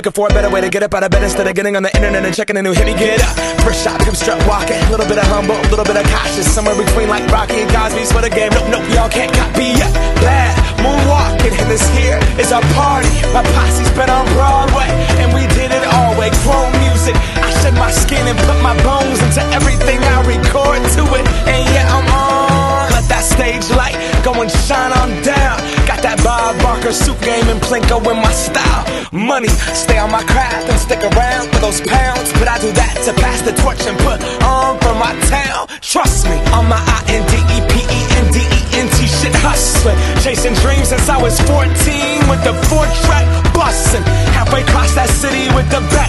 looking for a better way to get up out of bed instead of getting on the internet and checking a new hit. Me get up, first shot, come strut walking. A little bit of humble, a little bit of cautious, somewhere between like Rocky and Cosby's for the game. Nope, nope, y'all can't copy yet. Bad moonwalking, and this here is our party. My posse's been on Broadway, and we did it all way. Chrome music, I shed my skin and put my bones into everything I record to it. And yeah, I'm on. Let that stage light go and shine on down. Got that Bob Barker suit game and Plinko in my style. Money, stay on my craft and stick around for those pounds. But I do that to pass the torch and put on for my town. Trust me, on my INDEPENDENT shit hustling. Chasing dreams since I was 14 with the 4-track bustin'. Halfway across that city with the back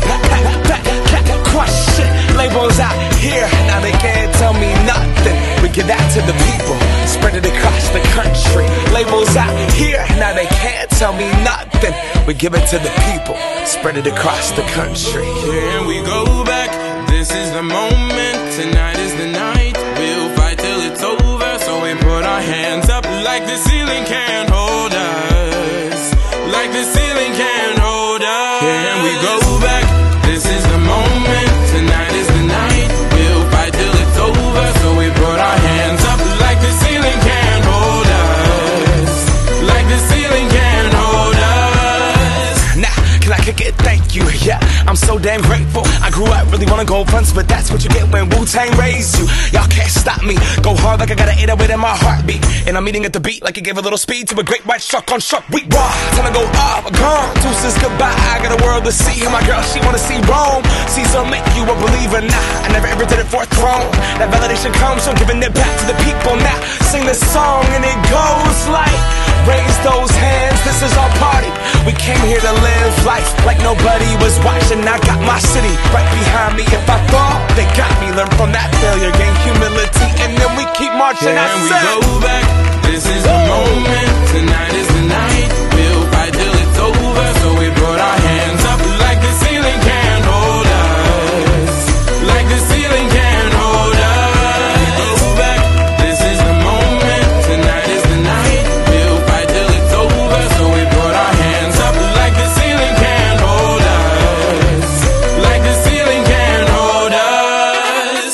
question. Labels out here, now they can't tell me nothing. We give that to the people, spread it across the country. Labels out here, now they can't tell me nothing. We give it to the people, spread it across the country. Here we go back, this is the moment, tonight is the night. We'll fight till it's over, so we put our hands up like the ceiling can't hold us. Like the ceiling can't hold us. Here we go back, this is the moment, tonight is the night. We'll fight till it's over, so we put our hands up like the ceiling can't hold us. Like the ceiling can't hold us. Now, can I kick it? Thank you, yeah, I'm so damn grateful. I grew up really wanna go fronts, but that's what you get when Wu-Tang raised you. Y'all can't stop me, go hard like I got an 808 in my heartbeat. And I'm eating at the beat like it gave a little speed to a great white shark on Shark Week. Raw, time to go off, gone, deuces goodbye. I got a world to see, and my girl, she wanna see Rome. Caesar make you a believer, nah, I never ever did it for a throne. That validation comes from giving it back to the people. Now, sing this song and it goes like, raise those hands, this is our party. We came here to live life like nobody was watching. I got my city right behind me. If I fall, they got me. Learn from that failure, gain humility, and then we keep marching. And we go back, this is the moment, tonight is the night. We'll fight till it's over, so we put our hands up like the ceiling can't hold us. Like the ceiling can't hold us. We go back, this is the moment, tonight is the night. We'll fight till it's over, so we put our hands up like the ceiling can't hold us. Like the ceiling can't hold us.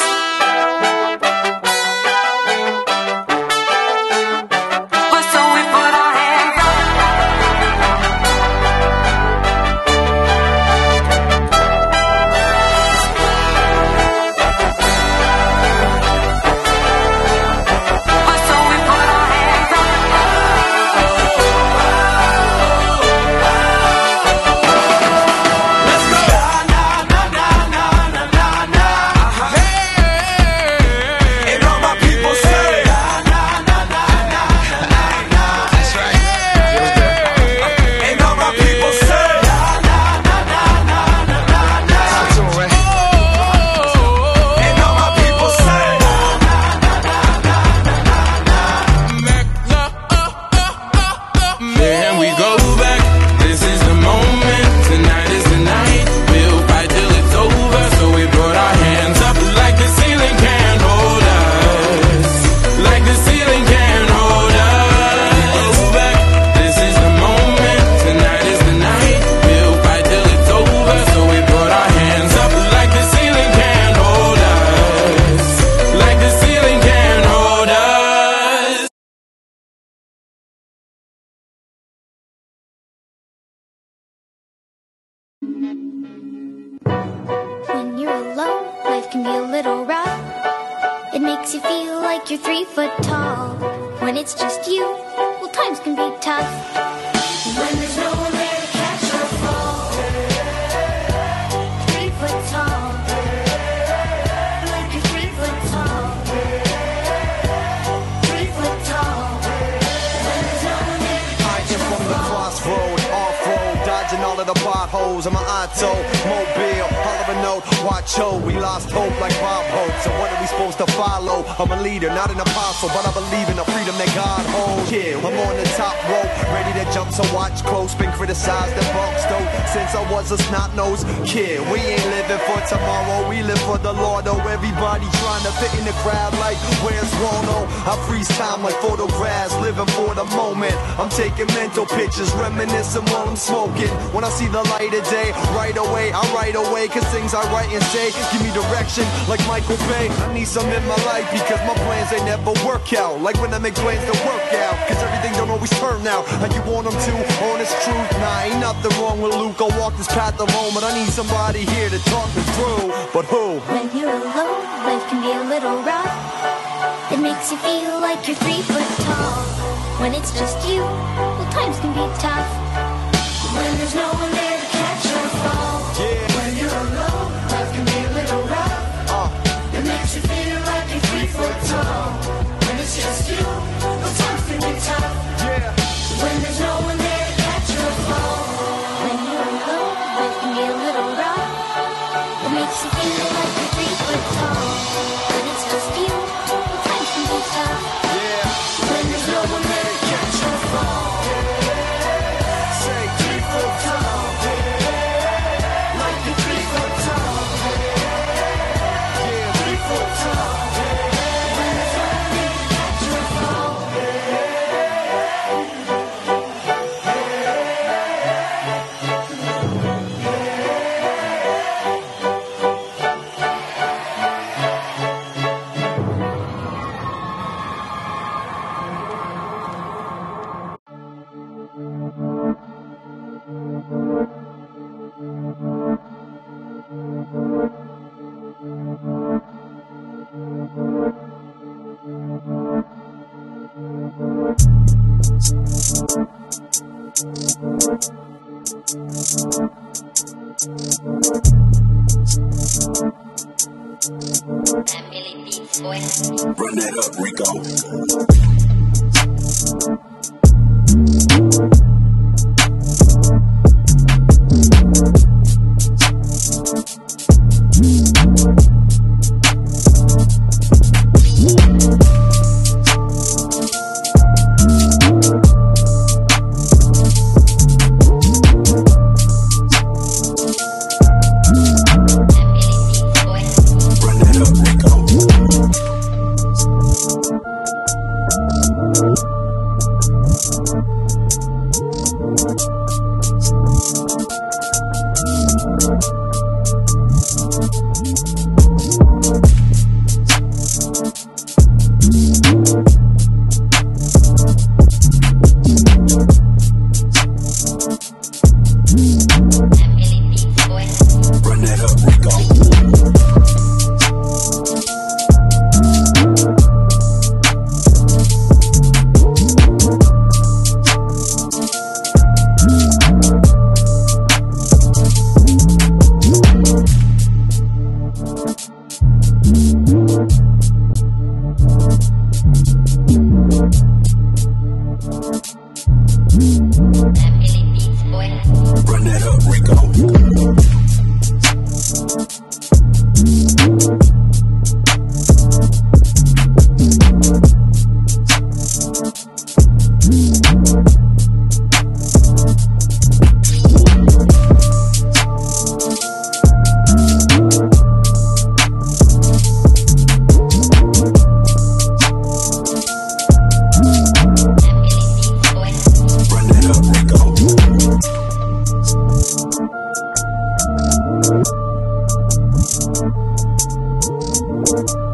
So we put our hands up. So we put our hands up. Let's go. And all my people say, that's right. And all my people say, and all my people say, Here we go back, this is the moment, tonight is the night. We'll fight till it's over, so we put our hands up like the ceiling can't hold us. Like the ceiling can't hold us. We go back, this is the moment, tonight is the night. We'll fight till it's over, so we put our hands up like the ceiling can't hold us. Like the ceiling can't hold us. When you're alone, life can be a little rough. It makes you feel like you're 3 foot tall. When it's just you, well, times can be tough. When there's no one there to catch your fall. 3 foot tall. Like you're 3 foot tall. 3 foot tall. When there's no one there to catch your fall. From the crossroad, off-road, dodging all of the potholes. And my eye automobile, hell of a note, watch ho. We lost hope like Bob Hope. So what are we supposed to follow? I'm a leader, not an apostle, but I believe in the freedom that God holds. Yeah, I'm on the top rope, ready to jump, so watch close. Been criticized and bumped though since I was a snot-nosed kid. We ain't living for tomorrow, we live for the Lord. Oh, everybody trying to fit in the crowd like where's Waldo? I freeze time like photographs, living for the moment. I'm taking mental pictures, reminiscing while I'm smoking. When I see the light of day, right away, I write away, cause things I write and say give me direction like Michael Bay. I need some in my life because my plans they never work out. Like when I make plans to work out, cause everything don't always turn out how you want them to. Honest truth, nah, ain't nothing wrong with Luke. I'll walk this path alone, but I need somebody here to talk me through. But who? When you're alone, life can be a little rough. It makes you feel like you're 3 foot tall. When it's just you, well, times can be tough. When there's no one there to catch your fall. Yeah. When you're alone, life can be a little rough. It makes you feel like you're 3 foot tall. When it's just you, well, times can be tough. Yeah. When there's no one there to catch your fall. When you're alone, life can be a little rough. It makes you feel like you're 3 foot tall. When it's just you, well, times can be tough. Yeah. When there's no one there to catch your fall. Say 3 foot tall. Like you're 3 foot tall. Yeah, 3 foot tall. When there's no one there to catch your fall. Run that up, Rico. Run that up, Rico.